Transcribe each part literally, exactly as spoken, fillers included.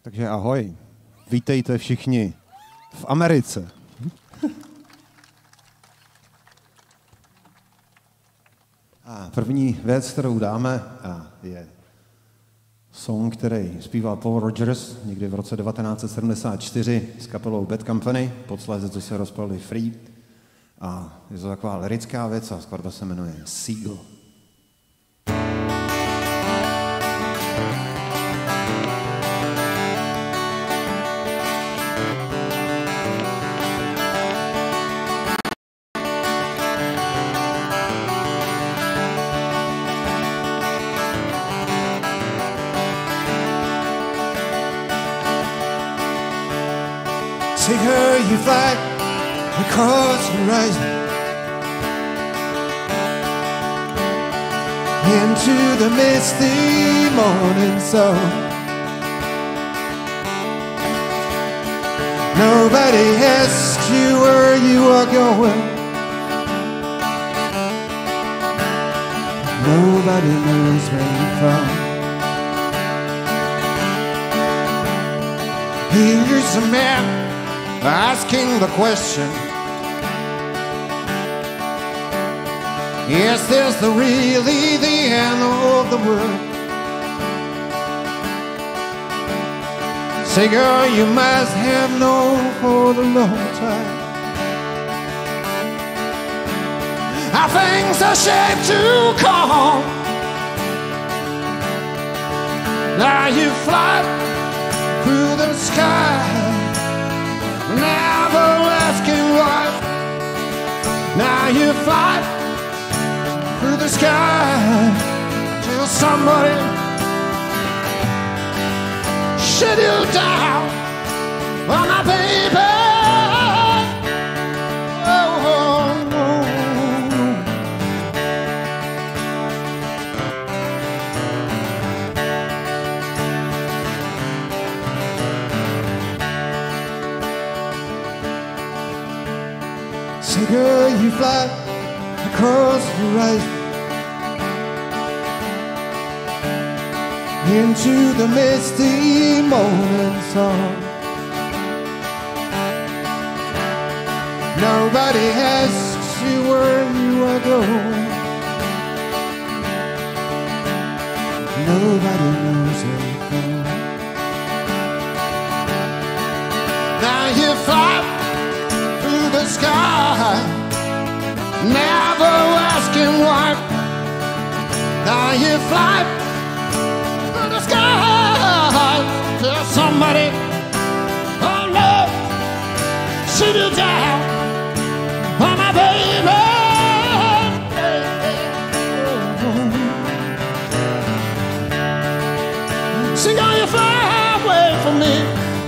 Takže ahoj, vítejte všichni v Americe. A první věc, kterou dáme, je song, který zpíval Paul Rogers někdy v roce devatenáct set sedmdesát čtyři s kapelou Bad Company, posléze, co se rozpadli Free. A je to taková lirická věc a skladba se jmenuje Seagull. See her, you fly across the horizon into the misty morning sun. Nobody asks you where you are going. Nobody knows where you're from. Here's a man asking the question, is this the really the end of the world? Say, girl, you must have known for a long time how things are shaped to come. Now you fly through the sky, never asking why. Now you fly through the sky till somebody shut you down. Oh, my baby. Oh, oh, oh. Say, girl, you fly across the horizon into the misty morning sun. Nobody asks you where you are going. Nobody knows where you're going. Now you fly through the sky, never asking why. Now you fly through the sky till somebody, oh no, shoot you down. Oh, my baby. See how you fly away from me.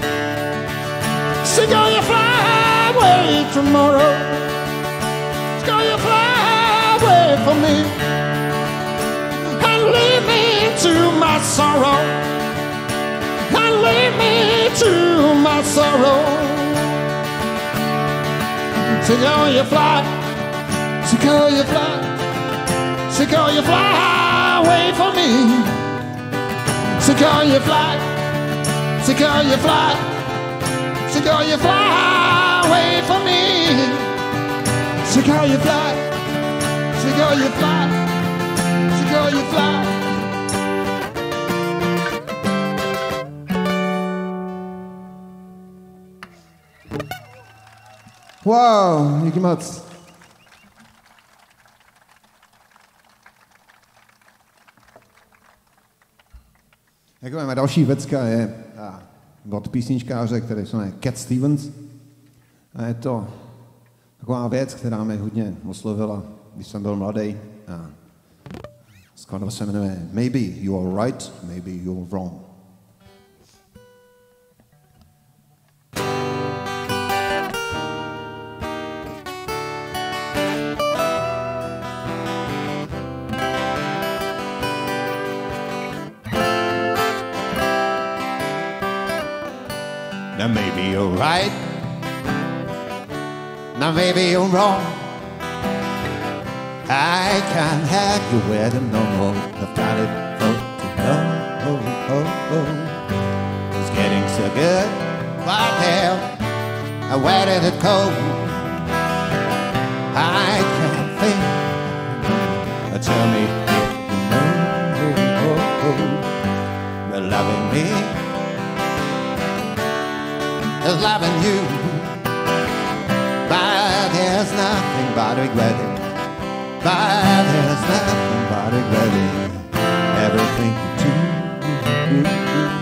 See how you fly away tomorrow. See how you fly away from me and leave me to my sorrow. And leave me to my sorrow. See how you fly, see how you fly, see how you fly away from me. See how you fly, see how you fly, see how you fly away from me. See how you fly, see how you fly, see how you fly. Wow, díky moc. Jak máme další věcka je a, od písničkáře, který se jmenuje Cat Stevens. A je to taková věc, která mě hodně oslovila, když jsem byl mladý. A skladba se jmenuje Maybe You're Right, Maybe You're Wrong. Now maybe you're right, now maybe you're wrong. I can't have you where the no more. I've got it for to know. Oh, oh, oh. getting so good. What hell? Where did it go? I can't think. Tell me if you know that loving me is loving you. But there's nothing but regretting. But there's nothing but regretting everything you do.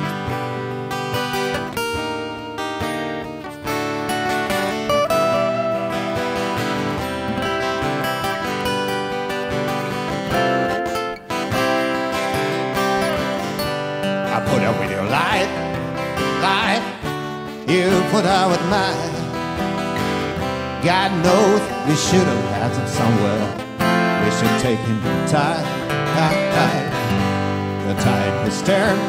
I put up with your life, life. You put up with mine. God knows we should have had some somewhere. We should take him time, time, time. The tide has turned.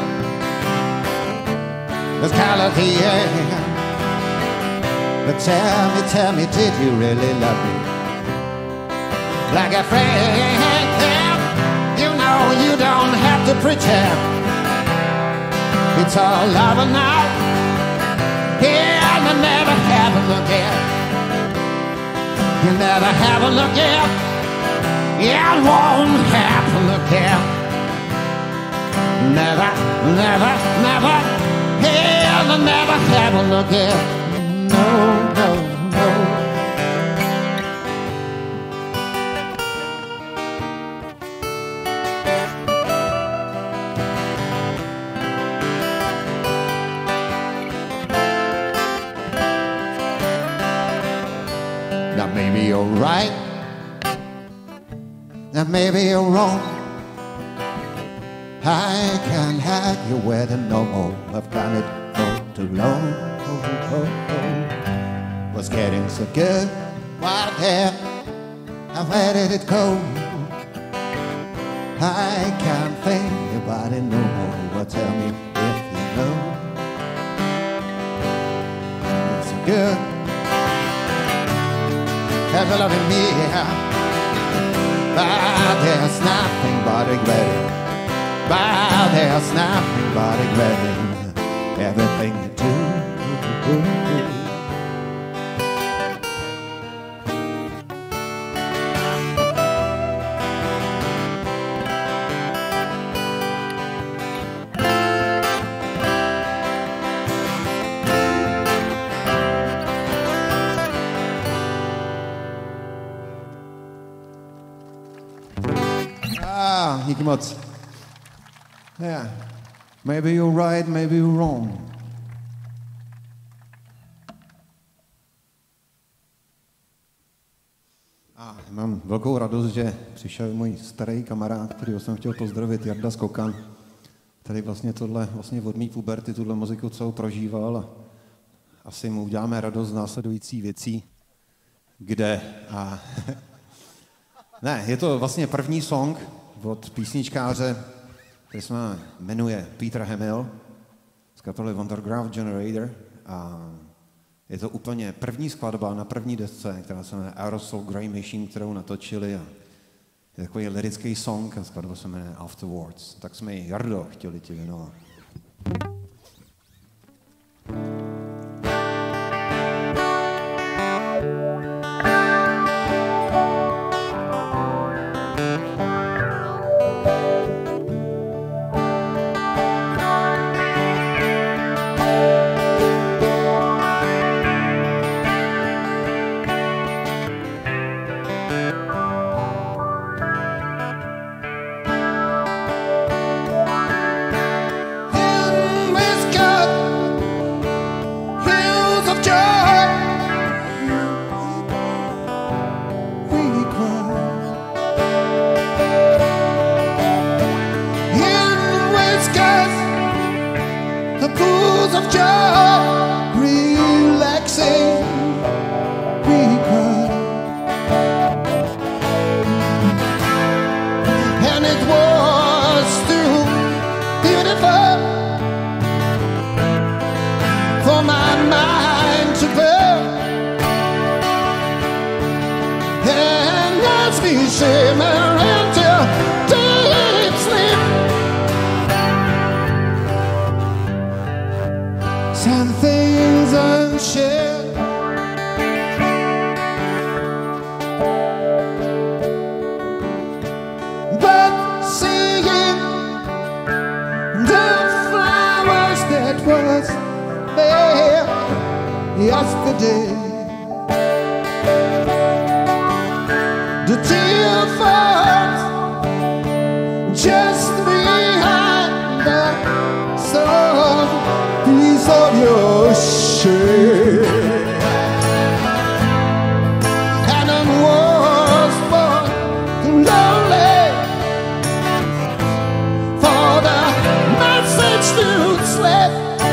There's color the air. But tell me, tell me, did you really love me? Like a friend, you know you don't have to pretend. It's all love and now. Yeah, and I never happen again. You never happen again. Yeah, it won't happen again. Never, never, never. Yeah, it'll never happen again. No, no, no. Now maybe you're right, now maybe you're wrong. I can't have your wedding no more. I've done it for too long. Oh, oh, oh. Was getting so good. What hell? Where did it go? I can't think about it no more. Well, tell me if you know. It's so good. Ever loving me, but there's nothing but regretting. But there's nothing but regretting everything you do. Ah, díky moc. Yeah. Maybe you're right, maybe you're wrong. A mám velkou radost, že přišel můj starý kamarád, kterýho jsem chtěl pozdravit, Jarda Skokan, který vlastně tohle, vlastně od mý puberty tuhle muziku celou prožíval a asi mu uděláme radost z následující věcí, kde a ne, je to vlastně první song od písničkáře, který se jmenuje Peter Hamill z kapely Underground Generator a je to úplně první skladba na první desce, která se jmenuje Aerosol Grey Machine, kterou natočili a je takový lirický song a skladba se jmenuje Afterwards. Tak jsme ji, Jardo, chtěli ti věnovat. yesterday. The tear falls just behind the soft piece of your shirt. And I was born too lonely for the message to slip.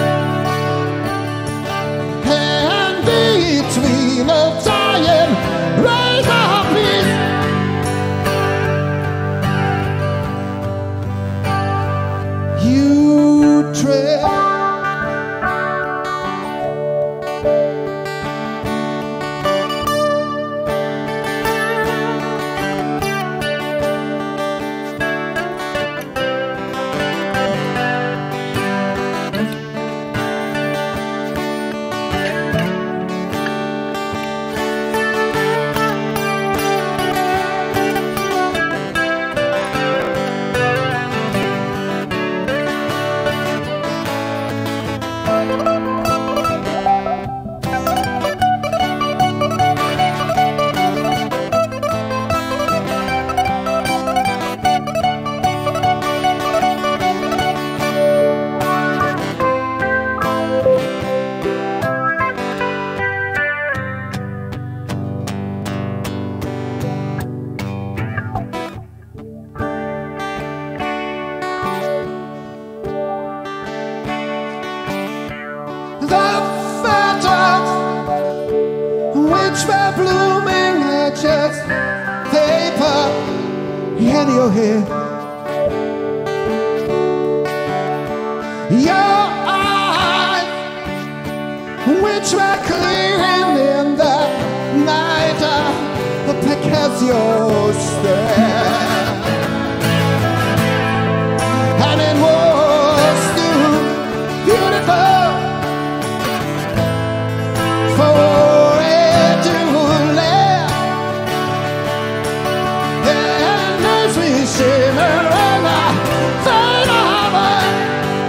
And between a dying rays of peace, you tread. In your hair, your eyes, which were clearing in the night, uh, because you're stare, and it was too beautiful for it to live. Shimmer in the fade of it.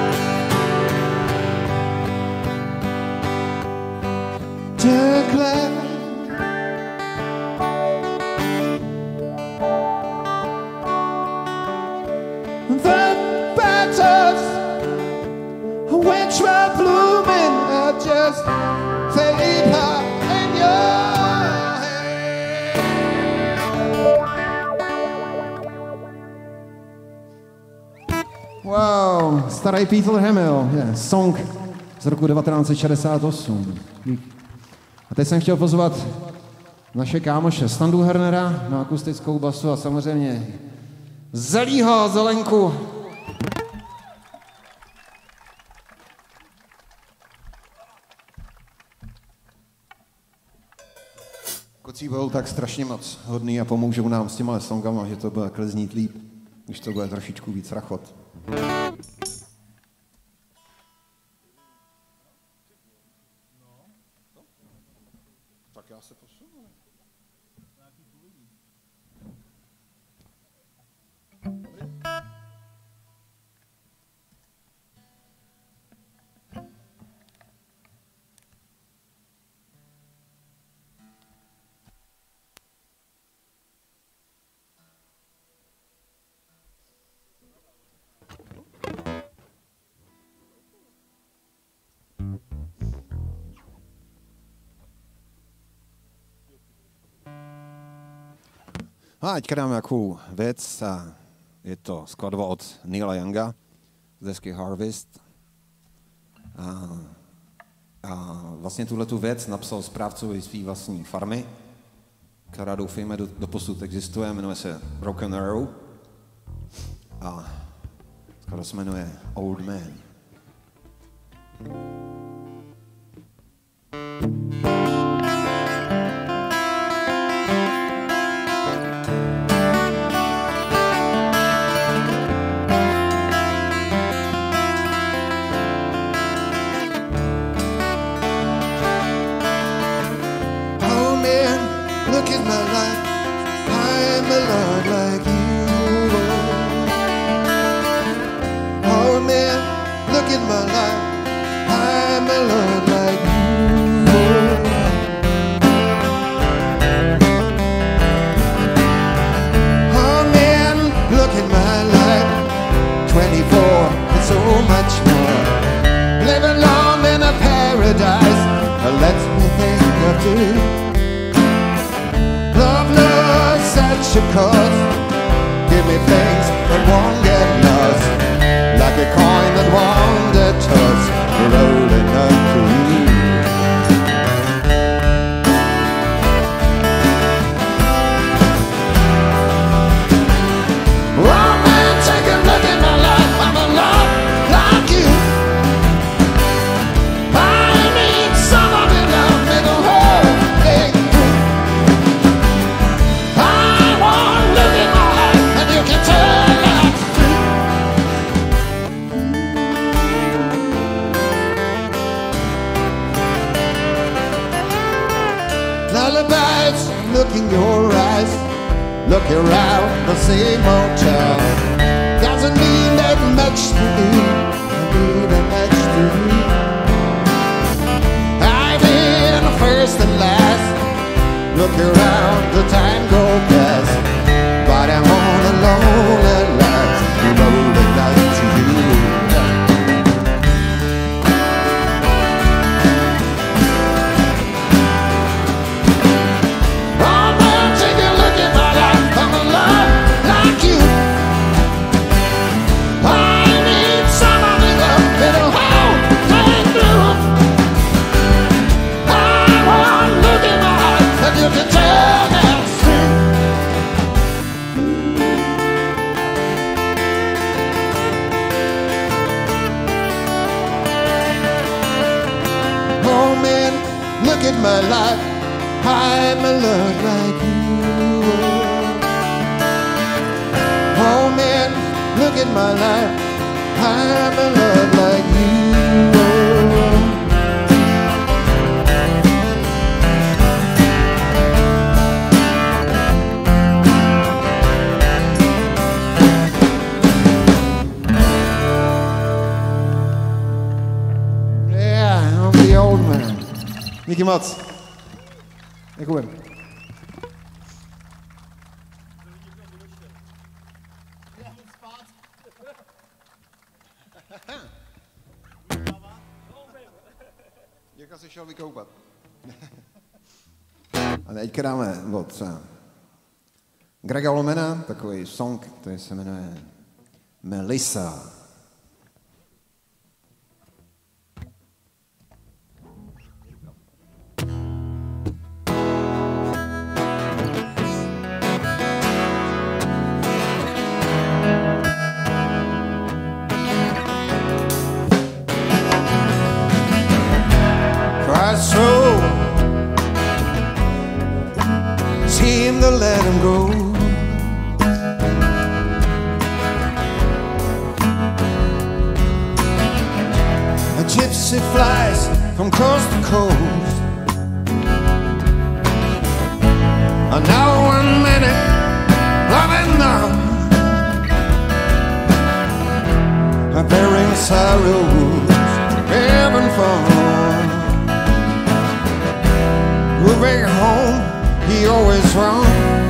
Declare the petals which were blooming are just vapor in your Wow, starý Peter Hamill, je, song z roku devatenáct set šedesát osm. A teď jsem chtěl pozvat naše kámoše Standu Hernera na akustickou basu a samozřejmě Zelího Zelenku. Kocí budou tak strašně moc hodný a pomůžou nám s těma songama, že to bude kleznít líp, když to bude trošičku víc rachot. Tak já se posunu. A teďka dáme jakou věc, a je to skladba od Neila Younga z desky Harvest. A, a vlastně tuhletu věc napsal správcovi své vlastní farmy, která doufejme do, do posud existuje, jmenuje se Broken Arrow. A skladba se jmenuje Old Man. Look at my life, I am a Lord like you. Oh man, look at my life, I twenty-four and so much more. Living long in a paradise lets me think of two. Love, love, such a cause. Give me things that won't get lost, like a coin that won't get tossed, rolling up to you. Oh man, take a look at my life. I'm in love like you. I need somebody to love me the whole day through. I want to look in my eyes and you can tell that's true. Lullabies, look in your eyes. Look around the same old town. Doesn't mean that much to you, mean that much to me. I've been first and last. Look around, the time goes past, but I'm all alone at last, rolling out to you. Oh man, take a look at my life. I'm in love like you. I need somebody to love me the whole day through. I want to look in my eyes and you can tell that's true. Oh man, look at my life. I'm in love like you. Oh man, look at my life. I'm in love like you. Yeah, I'm the old man. Díky moc. Děkujem. Děka se šel vykoupat. A teďka dáme od Grega Allmana takový song, který se jmenuje Melissa. So seem to let him go. A gypsy flies from coast to coast, and now one minute loving now, bearing sorrows heaven from. Moving home, he always run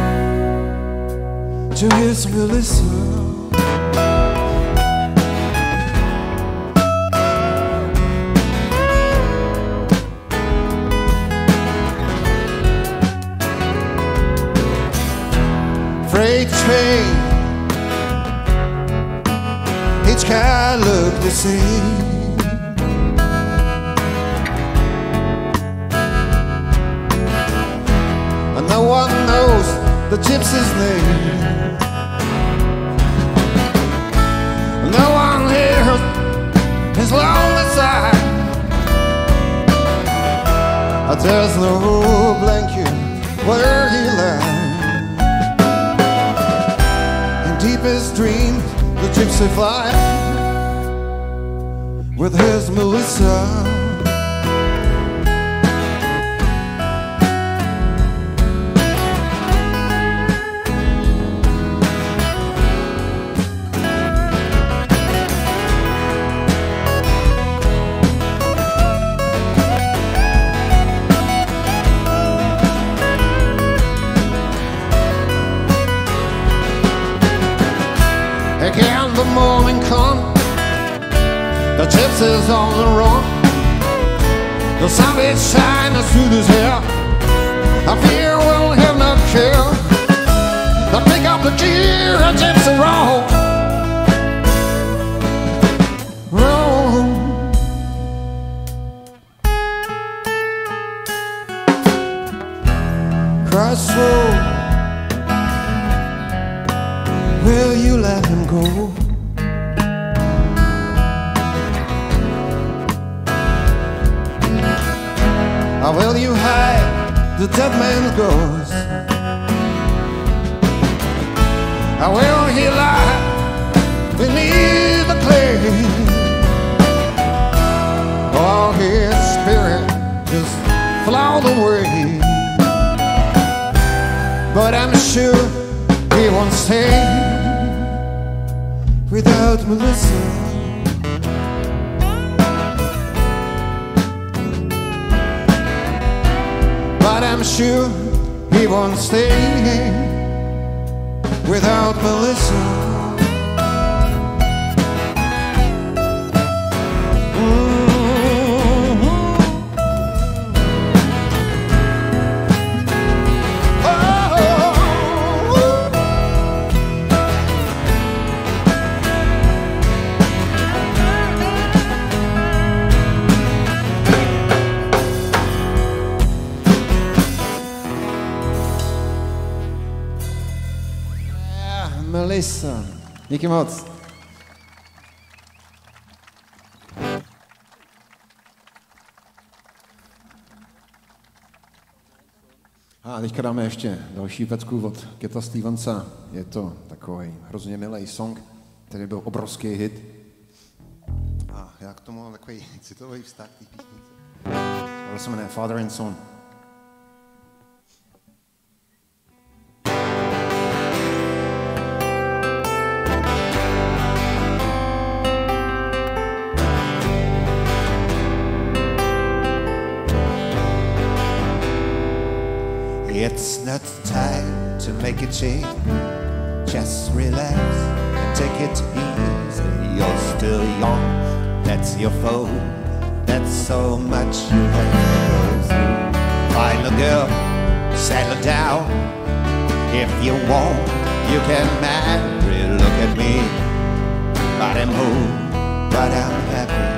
to his Melissa. Freight train, each car looked the same. No one knows the gypsy's name. No one hears his lonely sigh. There's no blanket where he lies. In deepest dreams, the gypsy flies with his Melissa. Again the morning come, the gypsy's on the run. The sun is shining through his hair. I fear will have not care. I pick up the gear and gypsy roll. Roll. Crossroad, will you let him go? Or will you hide the dead man's ghost? Or will he lie beneath the clay? Or his spirit just float away? But I'm sure he won't stay without Melissa. But I'm sure he won't stay without Melissa. Mm-hmm. Oh. Melissa, díky moc. A teďka dáme ještě další pecku od Keta Stevensa. Je to takový hrozně milý song, který byl obrovský hit. A já k tomu mám takový citový vztah té písnice. To se jmenuje Father and Son. It's not time to make a change. Just relax and take it easy. You're still young, that's your fault. That's so much you have to go through. Find a girl, settle down. If you want, you can marry. Look at me, but I'm home, but I'm happy.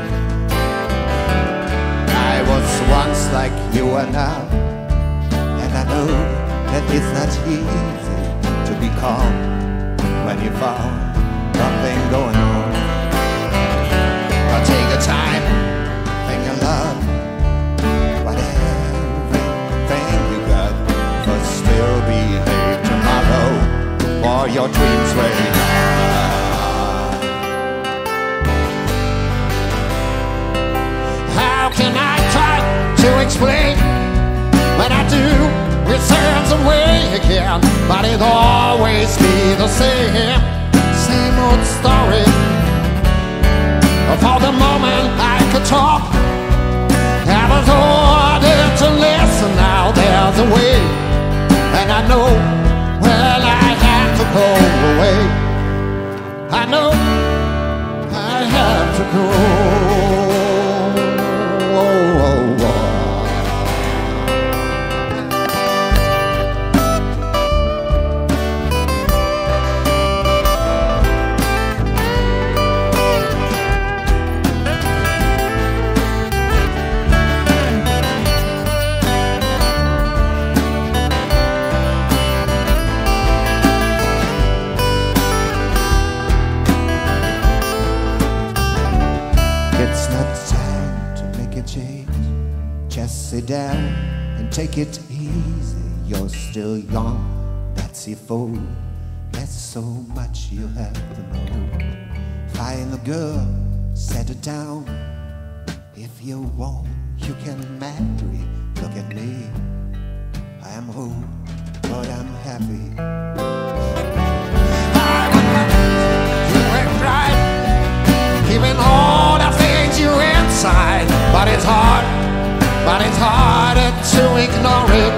I was once like you are now. I know that it's not easy to be calm when you found nothing going on. But take your time, think of love, whatever everything you got, but still behave tomorrow, or your dreams way on. How can I try to explain when I do? It turns away again, but it'll always be the same, same old story. For the moment I could talk, I was ordered to listen. Now there's a way, and I know when I have to go away. I know I have to go. Oh, oh, oh. Sit down and take it easy. You're still young, that's your fault. There's so much you have to know. Find a girl, settle down. If you want, you can marry. Look at me, I am old, but I'm happy. I would love you and right, keeping all the things you inside, but it's hard. But it's harder to ignore it.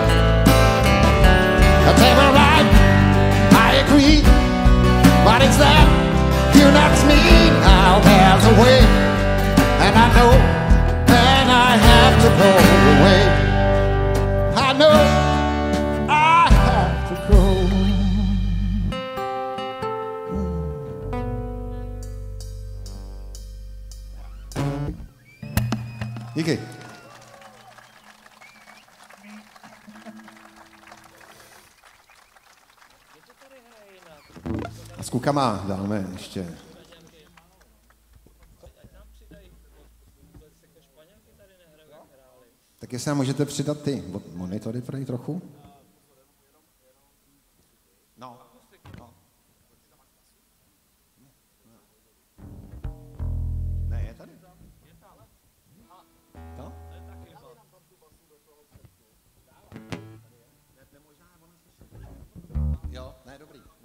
Take me right, I agree. But it's that Díky. A s klukama dáme ještě. Tak jestli nám můžete přidat ty monitory pro trochu? No. no. Ne, je tady? To? Jo, ne, dobrý. No.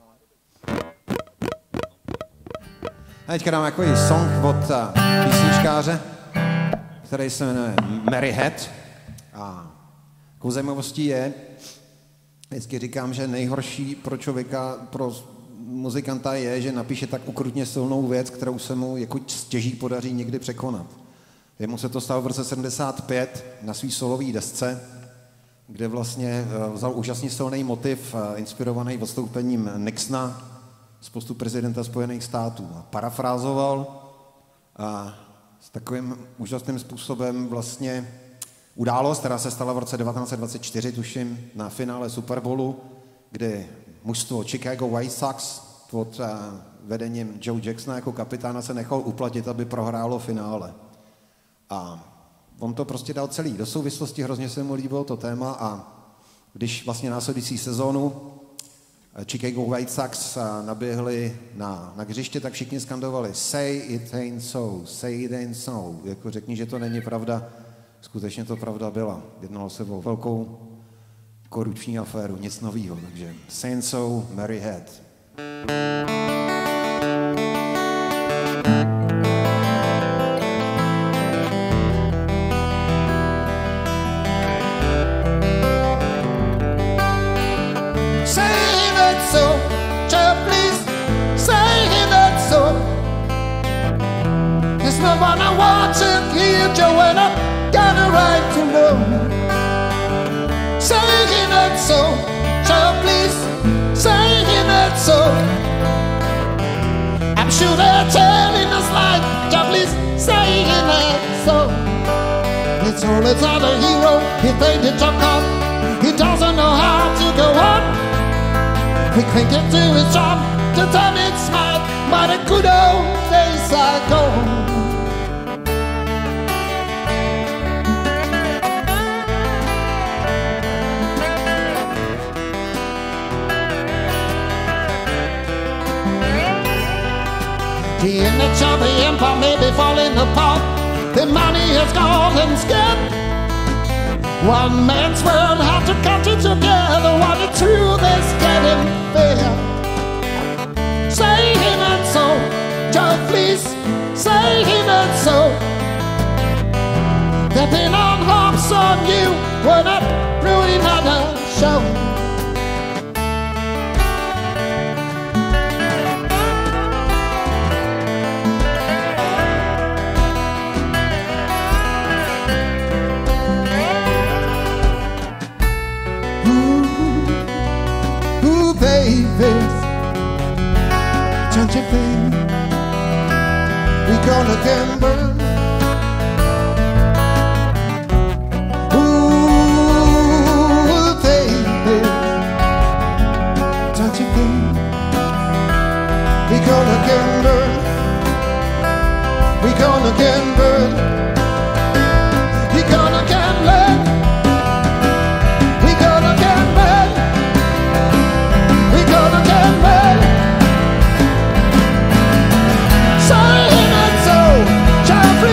A teďka dám takový song od písničkáře, který se jmenuje Mary Head. A takovou zajímavostí je, vždycky říkám, že nejhorší pro člověka, pro muzikanta je, že napíše tak ukrutně silnou věc, kterou se mu jako stěží podaří někdy překonat. Jemu se to stalo v roce sedmdesát pět na svý solový desce, kde vlastně vzal úžasně silný motiv, inspirovaný odstoupením Nixona z postu prezidenta Spojených států. A parafrázoval a s takovým úžasným způsobem vlastně událost, která se stala v roce devatenáct set dvacet čtyři, tuším, na finále Super Bowlu, kdy mužstvo Chicago White Sox pod uh, vedením Joe Jacksona jako kapitána se nechal uplatit, aby prohrálo finále. A on to prostě dal celý do souvislosti, hrozně se mu líbilo to téma a když vlastně následující sezónu Chicago White Sox naběhli na, na hřiště, tak všichni skandovali Say it ain't so, say it ain't so. Jako řekni, že to není pravda. Skutečně to pravda byla. Jednalo se o velkou korupční aféru, nic novýho. Takže Say it so, Mary Head. Joanna got a right to know. Saying that so, child, please, saying that so. I'm sure they're telling us like, child, please, saying that so. It's all it's not a hero, he think the jump up, he doesn't know how to go on. We can't get to his job to turn it smart, but the good old days are gone. The image of the empire may be falling apart. The money has gone and scared. One man's world had to cut it together while the truth is getting fair. Say him and so, Joe, please, say him and so. They've been on hopes on you, we're not ruining another show. Don't you think we gonna get burned? Ooh, baby, don't you think we gonna get burned? We gonna get burned. We gonna get burned. We gonna get burned. We gonna get burned. Saying it so, child.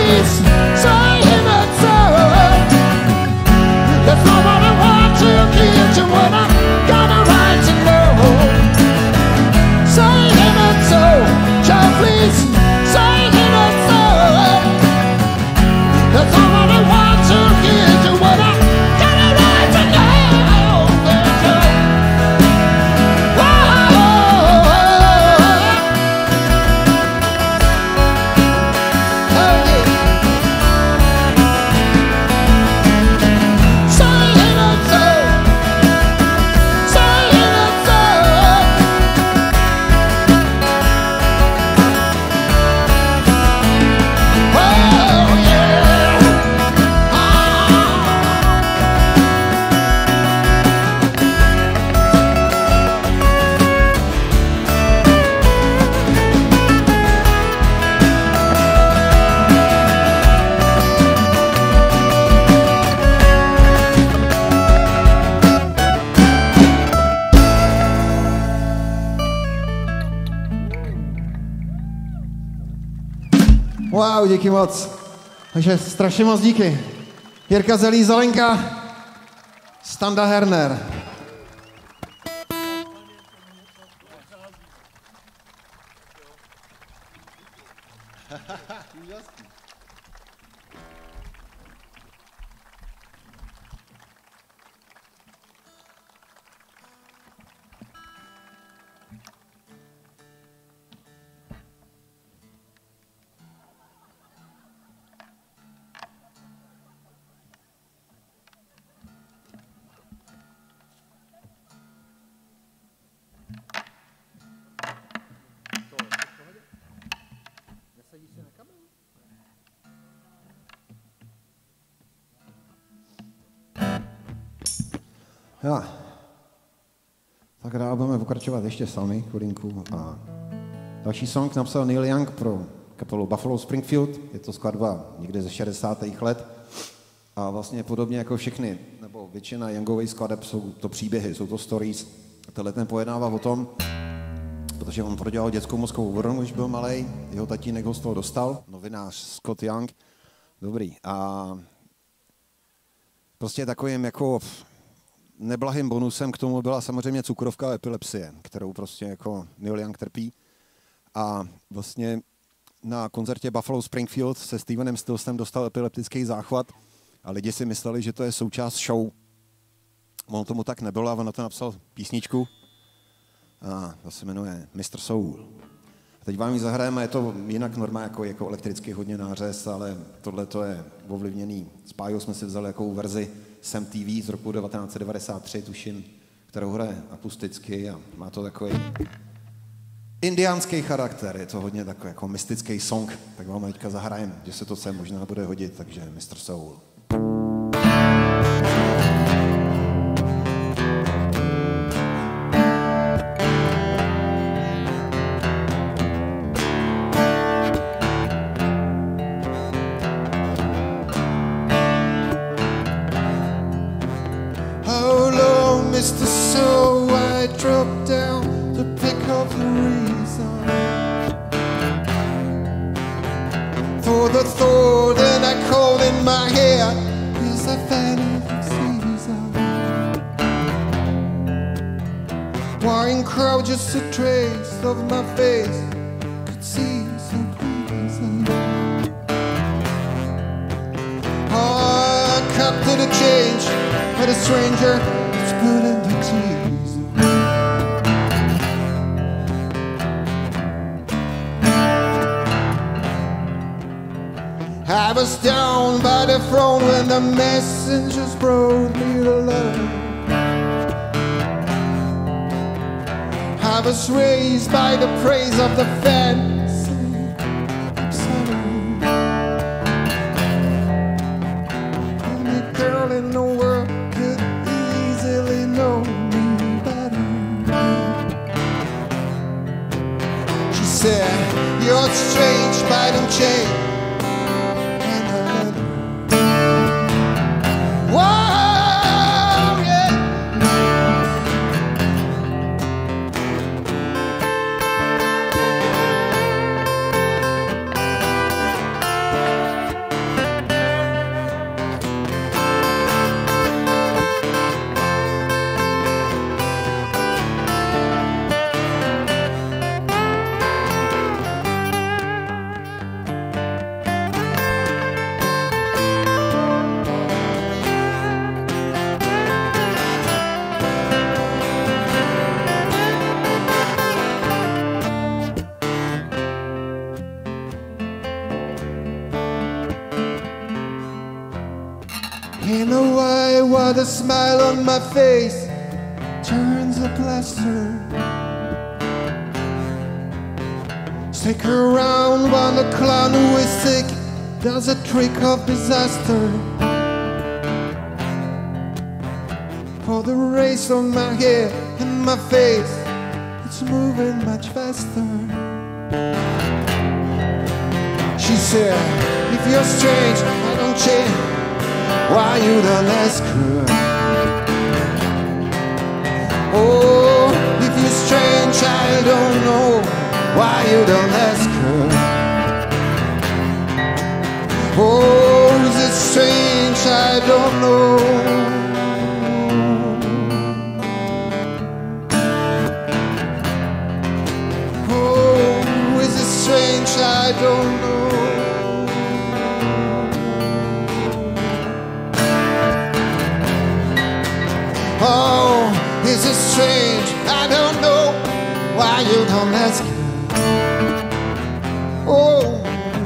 Wow, díky moc. Takže strašně moc díky. Jirka Zelí, Zelenka, Standa Herner. Jo. Tak dál budeme pokračovat ještě sami, chvilinku. A další song napsal Neil Young pro kapelu Buffalo Springfield. Je to skladba někde ze šedesátých let. A vlastně podobně jako všechny, nebo většina Youngových skladeb jsou to příběhy, jsou to stories. Tenhle ten pojednává o tom, protože on prodělal dětskou mozkovou úmrtnost, když byl malej, jeho tatínek ho z toho dostal, novinář Scott Young. Dobrý. A prostě takovým jako neblahým bonusem k tomu byla samozřejmě cukrovka a epilepsie, kterou prostě jako Neil Young trpí. A vlastně na koncertě Buffalo Springfield se Stevenem Stillsem dostal epileptický záchvat a lidi si mysleli, že to je součást show. On tomu tak nebylo a on na to napsal písničku. A to se jmenuje mister Soul. A teď vám ji zahrajeme, je to jinak normálně jako, jako elektrický hodně nářez, ale tohle to je ovlivněný. S Pájou jsme si vzali jakou verzi z M T V z roku devatenáct set devadesát tři, tuším, kterou hraje akusticky a má to takový indiánský charakter, je to hodně takový jako mystický song, tak vám teďka zahrajeme, že se to sem možná bude hodit, takže mister Soul. mister So I dropped down to pick up the reason for the thought that I called in my head is a phantom season. Wine crowd, just a trace of my face could see so pleasing. I cut to the change but a stranger put in the trees. I was down by the throne when the messengers brought me the letter. I was raised by the praise of the fancy obscene. Only girl in the world could easily know me better. She said, you're strange, but don't change. And I let her. Whoa, yeah. In a way, what a smile on my face turns a plaster. Stick around while the clown who is sick does a trick of disaster. For the race on my hair and my face, it's moving much faster. She said, if you're strange, I don't change. Why you don't ask her? Oh, if you're strange, I don't know why you don't ask her. don't know. Oh, is it strange? I don't know. Oh, is it strange? I don't know why you don't ask. Oh.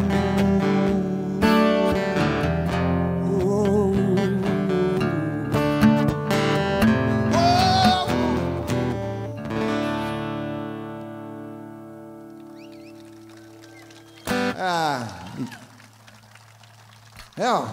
Jo.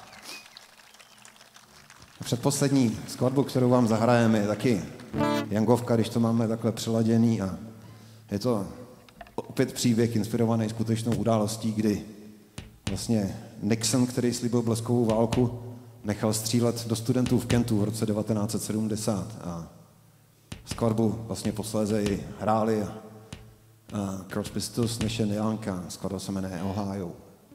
Předposlední skladbu, kterou vám zahrajeme, je taky jangovka, když to máme takhle přeladěný a je to opět příběh inspirovaný skutečnou událostí, kdy vlastně Nixon, který slíbil bleskovou válku, nechal střílet do studentů v Kentu v roce devatenáct set sedmdesát a skladbu vlastně posléze i hráli a Crosby, Stills, Nash and Young a skladba se jmenuje Ohio.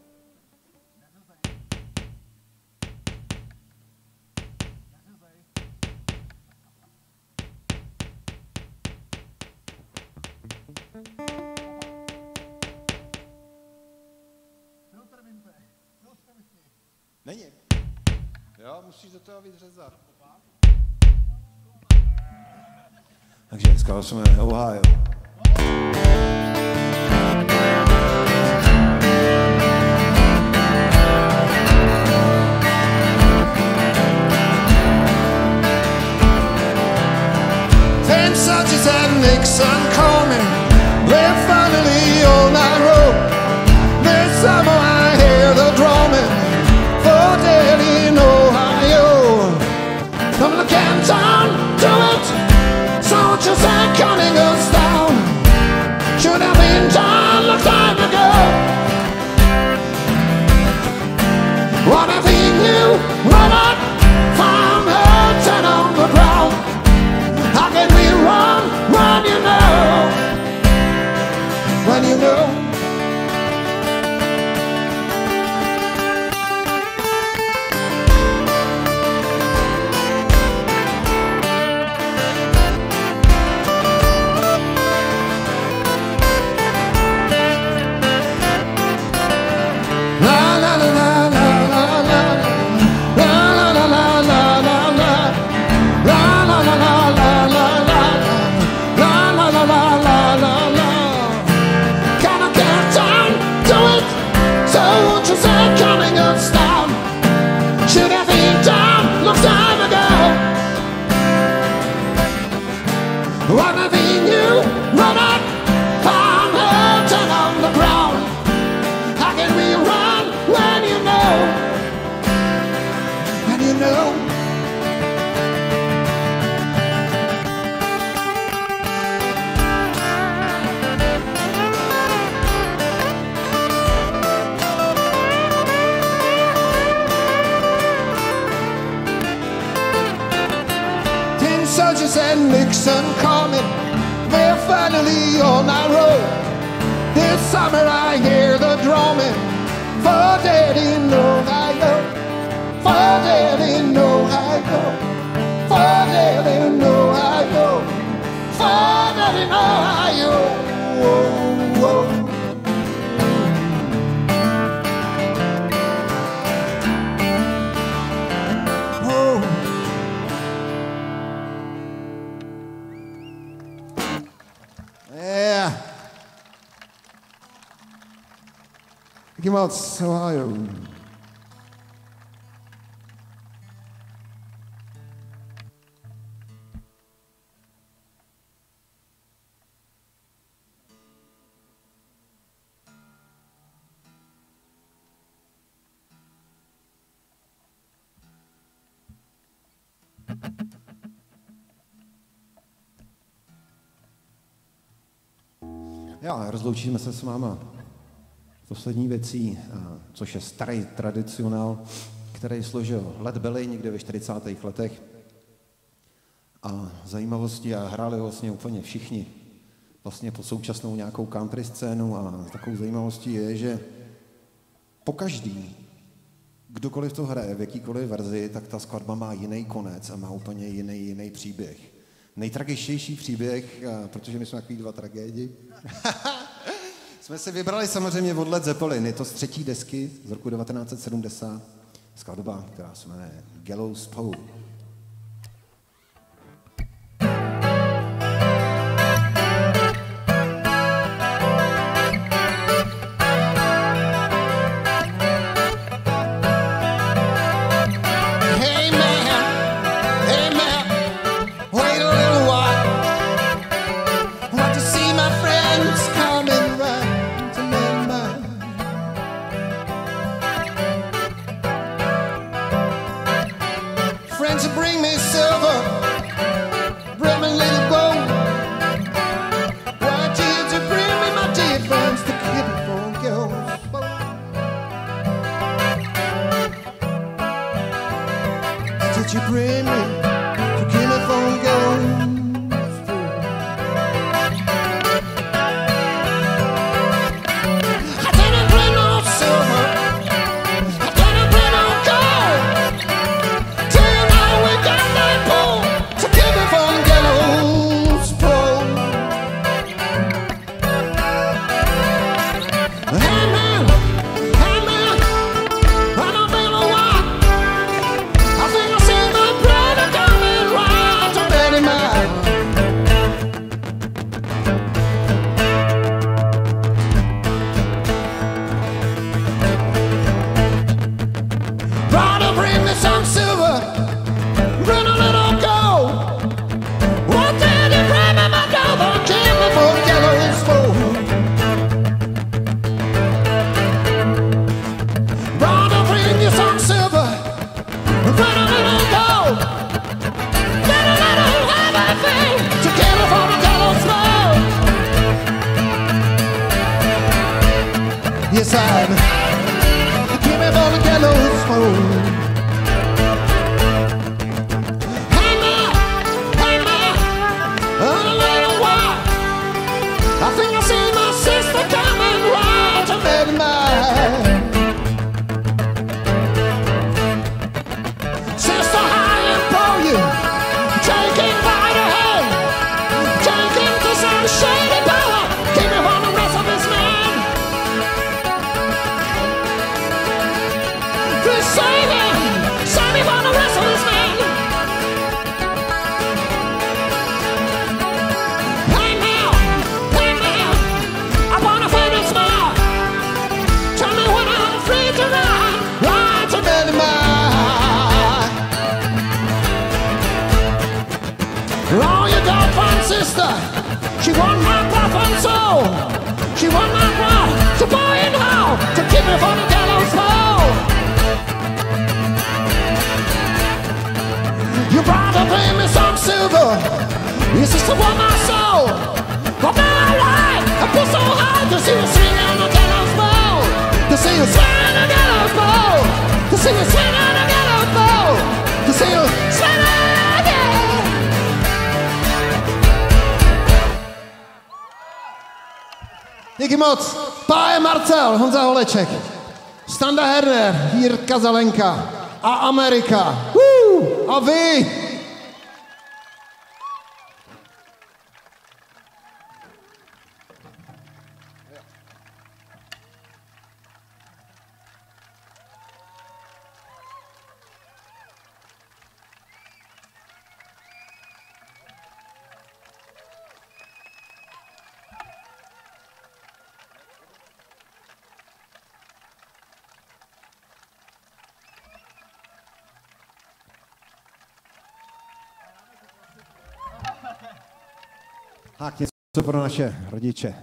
Není. Jo, musíš do toho víc řezat. Takže skladba se jmenuje Ohio. Ten soldiers and Nixon coming, we're finally on our road. This summer I hear the drumming for dead in Ohio. From the Canton to it, soldiers are counting us down. Should have been done a time ago. What if he knew run up from her ten on the ground? How can we run when you know? When you know? What if he knew, run up, found her, turn on the ground? How can we run when you know, when you know? Ten soldiers and Nixon coming, we're finally on our road. This summer I hear the drumming for dead in Ohio, for dead in Ohio, for dead in Ohio, for dead in Ohio. Whoa, whoa. Díky moc, Ohio. Já, rozloučíme se s váma poslední věcí, což je starý tradicionál, který složil Led Belly někde ve čtyřicátých letech. A zajímavosti a hráli vlastně úplně všichni. Vlastně po současnou nějakou country scénu a takovou zajímavostí je, že pokaždý, kdokoliv to hraje, v jakýkoliv verzi, tak ta skladba má jiný konec a má úplně jiný, jiný příběh. Nejtragičtější příběh, protože my jsme takový dva tragédi, jsme si vybrali samozřejmě od Led Zeppelin. Je to z třetí desky z roku devatenáct set sedmdesát. Skladba, která se jmenuje Gallows Pole. Díky moc. Páje Marcel, Honza Holeček, Standa Herner, Jirka Zelenka a Amerika. Uh, a vy? Tak něco pro naše rodiče.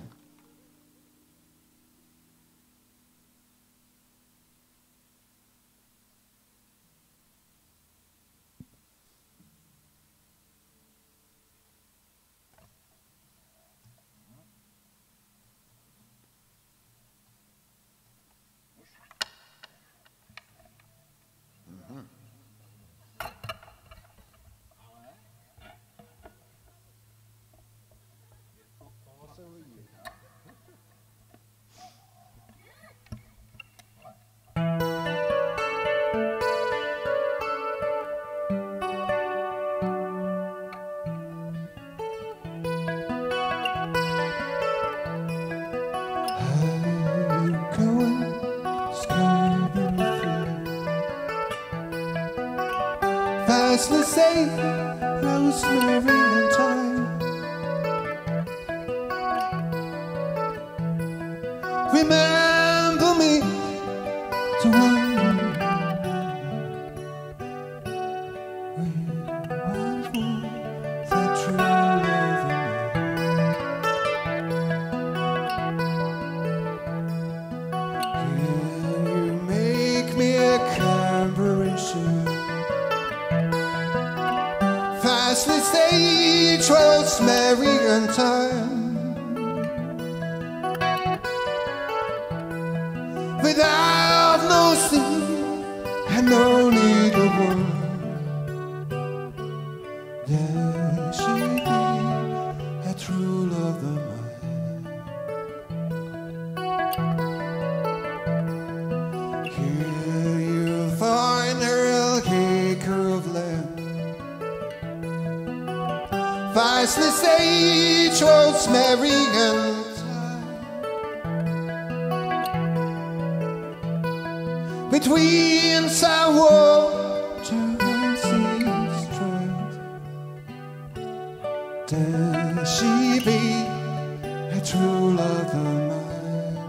Fastly say, rosemary and thyme. Remember me to one fastly sage, rosemary and thyme. Without no sin and no need of one, there she be a true love of mine. Here you find her acre of land. Fastly sage, rosemary and thyme. Between sour water and sea strand, there she be a true love of mine.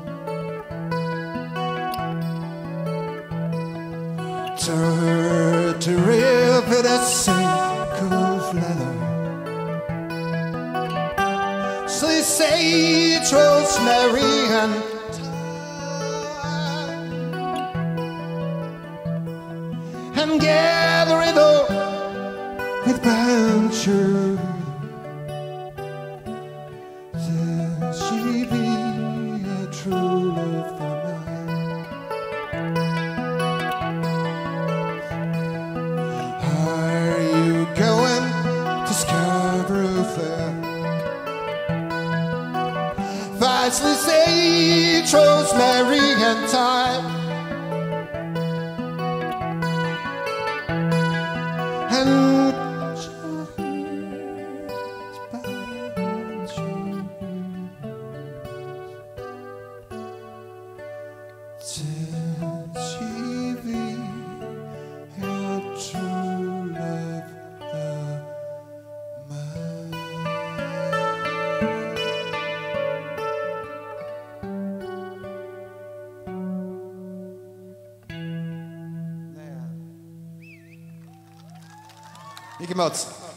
To her to rip with a sink of leather, sage, rosemary and thyme, and gather it up with branches. There she be a true love for mine. Are you going to Scarborough Fair? Fastly sage, rosemary and thyme, and till she be a true love of mine. Díky moc.